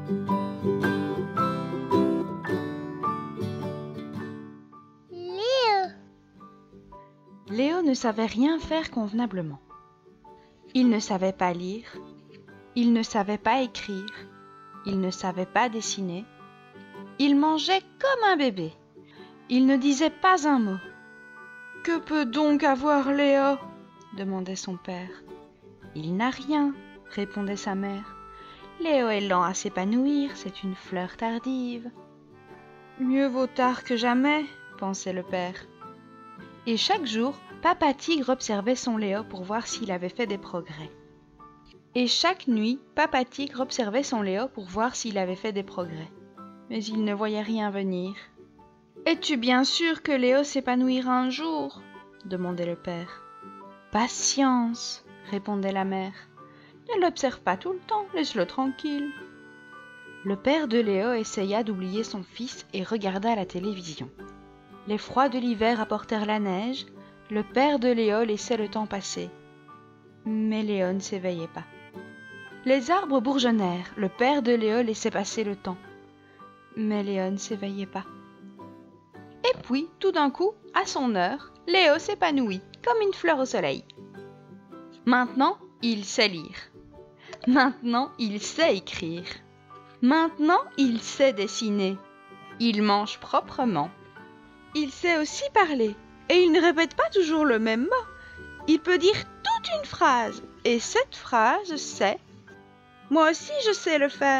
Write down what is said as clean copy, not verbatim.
Léo. Léo ne savait rien faire convenablement. Il ne savait pas lire, il ne savait pas écrire, il ne savait pas dessiner. Il mangeait comme un bébé. Il ne disait pas un mot. « Que peut donc avoir Léo ?» demandait son père. « Il n'a rien, » répondait sa mère. « Léo est lent à s'épanouir, c'est une fleur tardive. »« Mieux vaut tard que jamais, » pensait le père. Et chaque jour, Papa Tigre observait son Léo pour voir s'il avait fait des progrès. Et chaque nuit, Papa Tigre observait son Léo pour voir s'il avait fait des progrès. Mais il ne voyait rien venir. « Es-tu bien sûr que Léo s'épanouira un jour ?» demandait le père. « Patience, » répondait la mère. « Ne l'observe pas tout le temps, laisse-le tranquille. » Le père de Léo essaya d'oublier son fils et regarda la télévision. Les froids de l'hiver apportèrent la neige, le père de Léo laissait le temps passer. Mais Léo ne s'éveillait pas. Les arbres bourgeonnèrent, le père de Léo laissait passer le temps. Mais Léo ne s'éveillait pas. Et puis, tout d'un coup, à son heure, Léo s'épanouit, comme une fleur au soleil. Maintenant, il sait lire. Maintenant, il sait écrire. Maintenant, il sait dessiner. Il mange proprement. Il sait aussi parler, et il ne répète pas toujours le même mot. Il peut dire toute une phrase, et cette phrase c'est « Moi aussi je sais le faire ».